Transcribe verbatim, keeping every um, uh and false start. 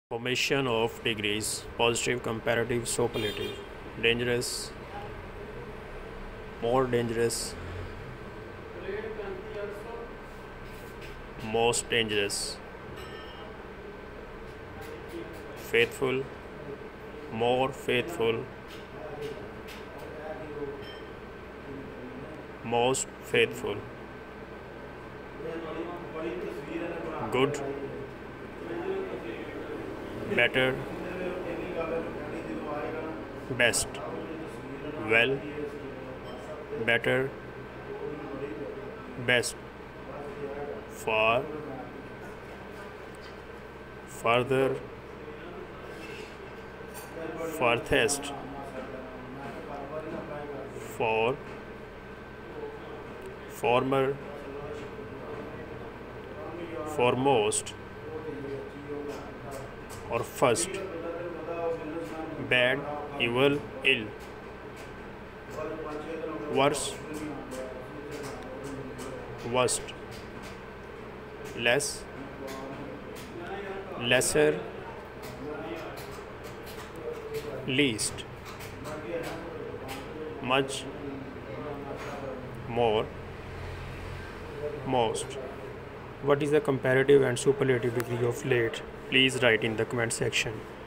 Formation of degrees: positive, comparative, superlative. Dangerous, more dangerous, most dangerous. Faithful, more faithful, most faithful. Good, better, best. Well, better, best. Far, further, farthest. For, former, foremost, or first. Bad, evil, ill. Worse, worst. Less, lesser, least. Much, more, most. What is the comparative and superlative degree of late? Please write in the comment section.